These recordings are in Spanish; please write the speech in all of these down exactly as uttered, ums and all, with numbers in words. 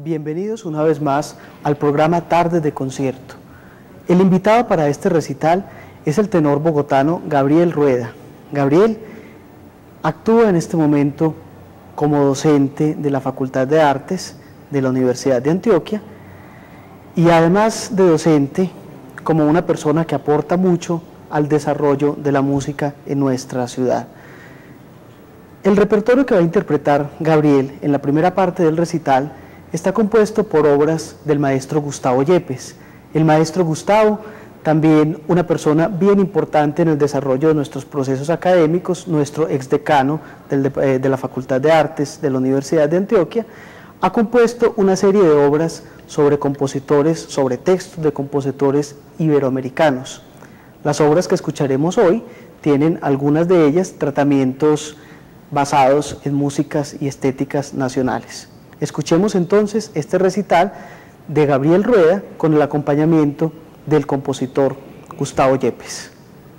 Bienvenidos una vez más al programa Tardes de Concierto. El invitado para este recital es el tenor bogotano Gabriel Rueda. Gabriel actúa en este momento como docente de la Facultad de Artes de la Universidad de Antioquia y además de docente, como una persona que aporta mucho al desarrollo de la música en nuestra ciudad. El repertorio que va a interpretar Gabriel en la primera parte del recital está compuesto por obras del maestro Gustavo Yepes. El maestro Gustavo, también una persona bien importante en el desarrollo de nuestros procesos académicos, nuestro exdecano del, eh, de la Facultad de Artes de la Universidad de Antioquia, ha compuesto una serie de obras sobre compositores, sobre textos de compositores iberoamericanos. Las obras que escucharemos hoy tienen algunas de ellas tratamientos basados en músicas y estéticas nacionales. Escuchemos entonces este recital de Gabriel Rueda con el acompañamiento del compositor Gustavo Yepes.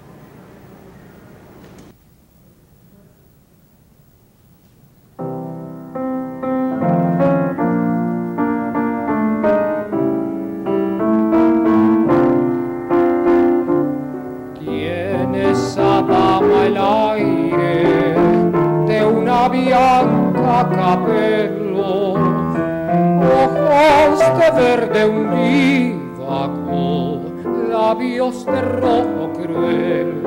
Tiene esa dama el aire de una bianca capello, ojos de verde undivago, labios de rojo cruel,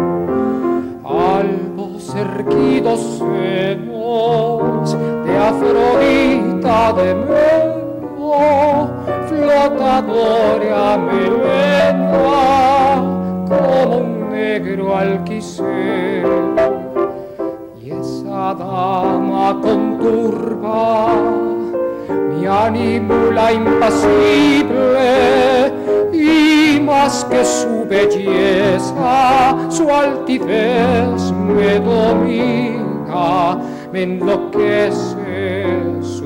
albos erguidos senos de Afrodita de Melo, flotadora melena como un negro alquicel. Y esa dama conturba mi ánima impasible, y más que su belleza, su altivez me domina, me enloquece su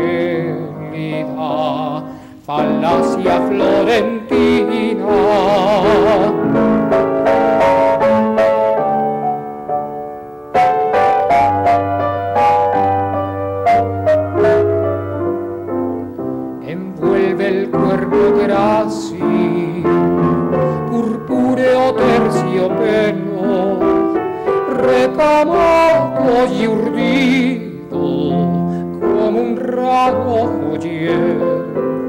gélida falacia florentina. Purpúreo terciopelo, recamado y urdido como un ramo joyero,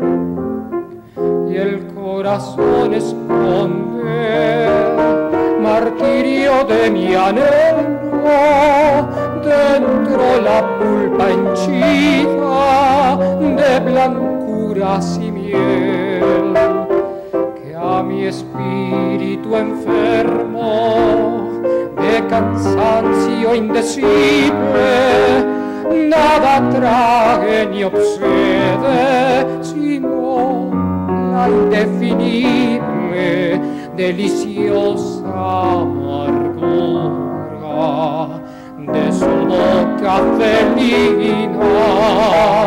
y el corazón esconde martirio de mi anhelo, dentro la pulpa henchida de blancuras y miel, que a mi espíritu enfermo de cansancio indecible nada trague ni obsede, sino la indefinible deliciosa amargura de su boca felina.